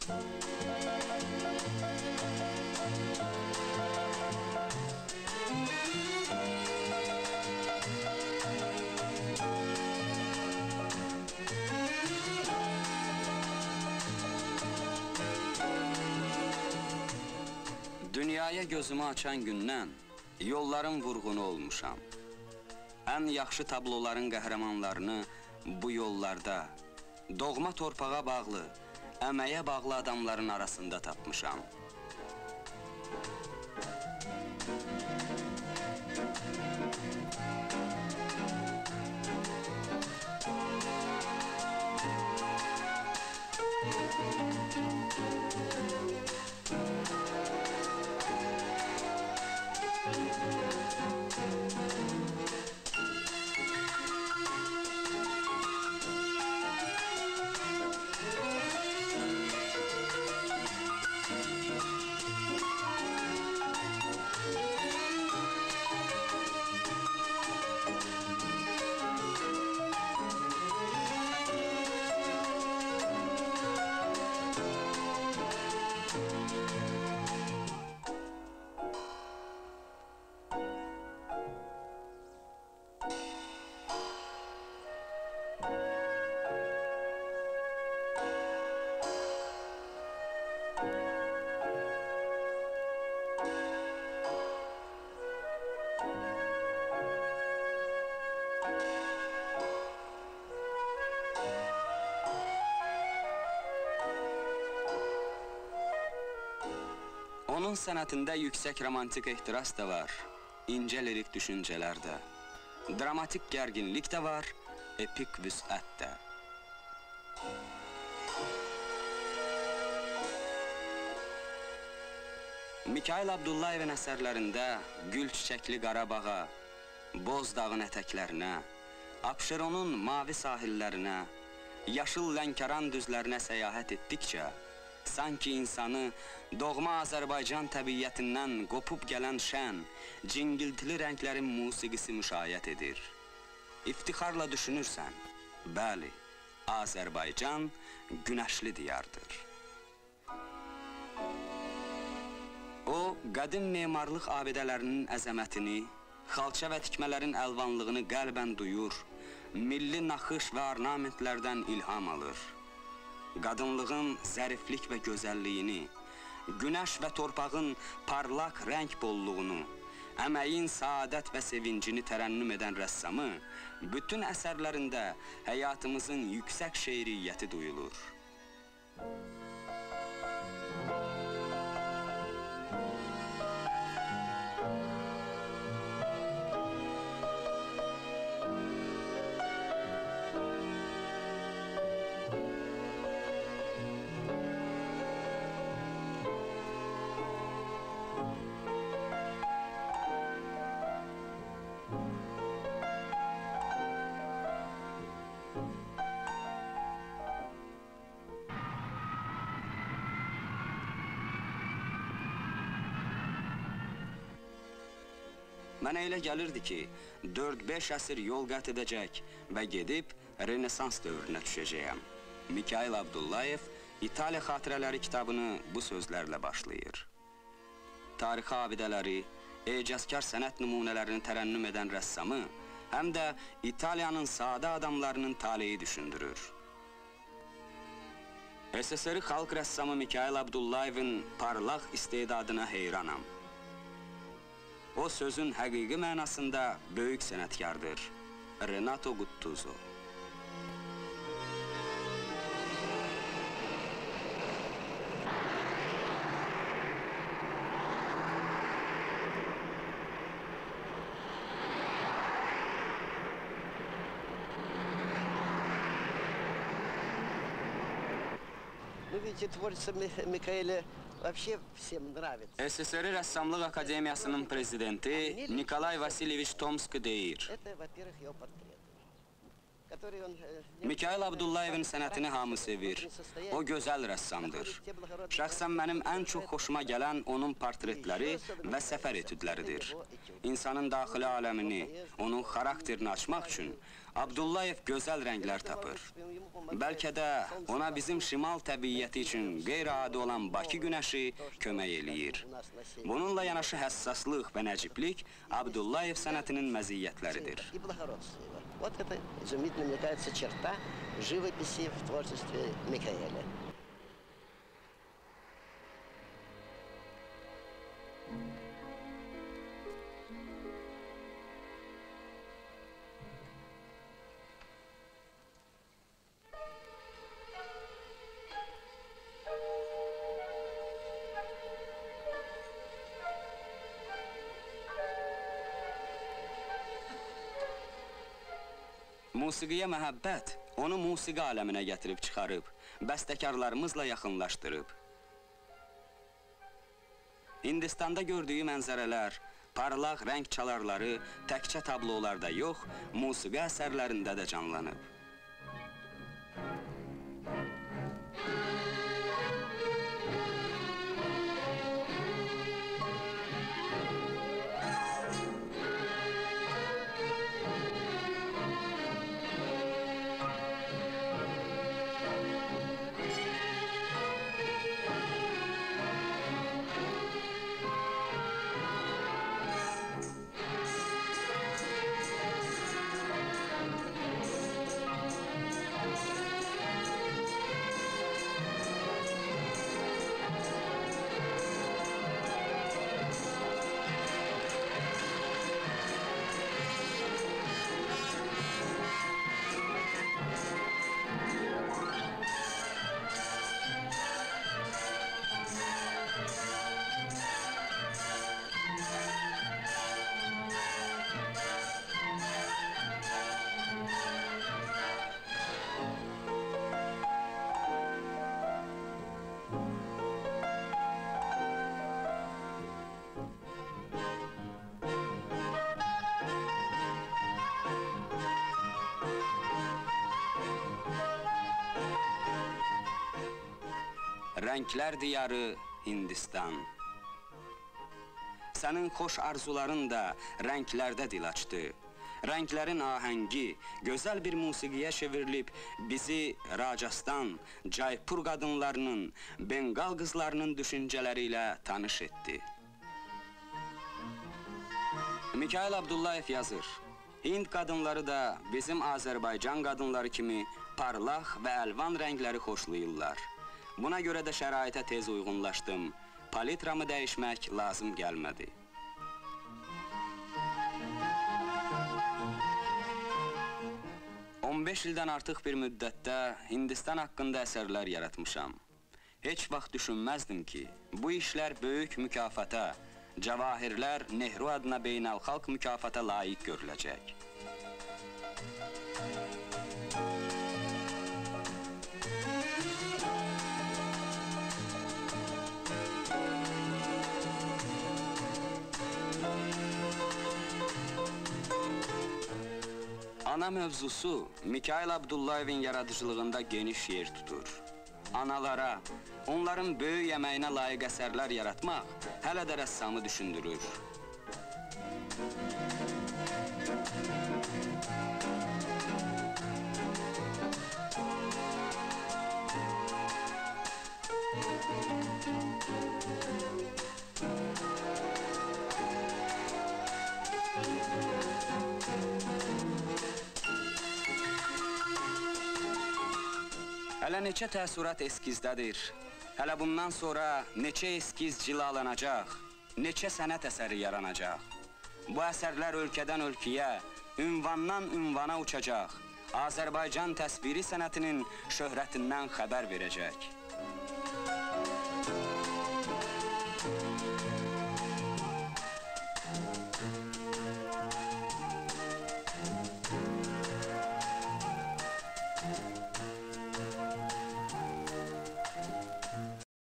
Dünyaya gözümü açan gündən yolların vurğunu olmuşam. Ən yaxşı tabloların qəhrəmanlarını bu yollarda, doğma torpağa bağlı, əməyə bağlı adamların arasında tapmışam. Onun sənətində yüksək romantik ehtiras da var, incə lirik düşüncələr də, dramatik gərginlik də var, epik vüsət də. Mikayıl Abdullayevin əsərlərində gül çiçəkli Qarabağa, Boz dağın ətəklərinə, Abşeronun mavi sahillərinə, yaşıl Lənkəran düzlərinə səyahət etdikcə, sanki insanı doğma Azərbaycan təbiyyətindən qopub gələn şən, cingiltili rənglərin musiqisi müşayiət edir. İftixarla düşünürsən, bəli, Azərbaycan günəşli diyardır. O, qədim memarlıq abidələrinin əzəmətini, xalça və tikmələrin əlvanlığını qəlbən duyur, milli naxış və ornamentlərdən ilham alır. Qadınlığın zəriflik və gözəlliyini, günəş və torpağın parlaq rəng bolluğunu, əməyin saadət və sevincini tərənnüm edən rəssamı, bütün əsərlərində həyatımızın yüksək şeiriyyəti duyulur. Mənə elə gəlirdi ki, 4-5 əsr yol qət edəcək və gedib Renesans dövrünə düşəcəyəm. Mikayıl Abdullayev İtaliya Xatirələri kitabını bu sözlərlə başlayır. Tarixi abidələri, ecazkar sənət nümunələrini tərənnüm edən rəssamı, həm də İtaliyanın sadə adamlarının taleyi düşündürür. SSR xalq rəssamı Mikayıl Abdullayevin parlaq istedadına heyranam. O sözün həqiqi mənasında böyük sənətkardır. Renato Guttuso. Ну, видите, творчество Микаэля вообще всем нравится. SSR Rəssamlıq Akademiyasının prezidenti Nikolay Vasilyevich Tomski deyir. Это, во-первых, его портрет. который он... Mikail Abdullayevin sənətini hamı sevir. O gözəl rəssamdır. Şəxsən mənim ən çox xoşuma gələn onun portretləri və səfər etüdləridir. İnsanın daxili aləmini, onun xarakterini açmaq üçün Abdullayev gözəl rənglər tapır. Bəlkə də ona bizim şimal təbiyyəti üçün qeyri-adi olan Bakı günəşi kömək eləyir. Bununla yanaşı həssaslıq və nəciblik Abdullayev sənətinin məziyyətləridir. Вот это изумительно, мне кажется, черта живописи в творчестве Микаэля. Musiqiyə məhəbbət onu musiqi aləminə gətirib çıxarıb, bəstəkarlarımızla yaxınlaşdırıb. Hindistanda gördüyü mənzərələr, parlaq rəng çalarları təkcə tablolarda yox, musiqi əsərlərində də canlanıb. Rənglər diyarı Hindistan. Sənin xoş arzuların da rənglərdə dil açdı. Rənglərin ahəngi gözəl bir musiqiyə çevrilib bizi Rajasthan, Jaipur qadınlarının, Bengal qızlarının düşüncələri ilə tanış etdi. Mikail Abdullayev yazır, Hind qadınları da bizim Azərbaycan qadınları kimi parlaq və əlvan rəngləri xoşlayırlar. Buna görə də şəraitə tez uyğunlaşdım. Palitramı dəyişmək lazım gəlmədi. On 15 ildən artıq bir müddətdə Hindistan haqqında əsərlər yaratmışam. Heç vaxt düşünməzdim ki, bu işlər böyük mükafata, Cavahirlər Nehru adına beynəlxalq mükafata layiq görüləcək. Ana mövzusu Mikail Abdullayevin yaradıcılığında geniş yer tutur. Analara, onların böyük əməyinə layiq əsərlər yaratmaq hələ də rəssamı düşündürür. Hələ neçə təəssürat eskizdədir. Hələ bundan sonra neçə eskiz cilalanacaq, neçə sənət əsəri yaranacaq. Bu əsərlər ölkədən ölkəyə, ünvandan ünvana uçacaq. Azərbaycan təsviri sənətinin şöhrətindən xəbər verəcək.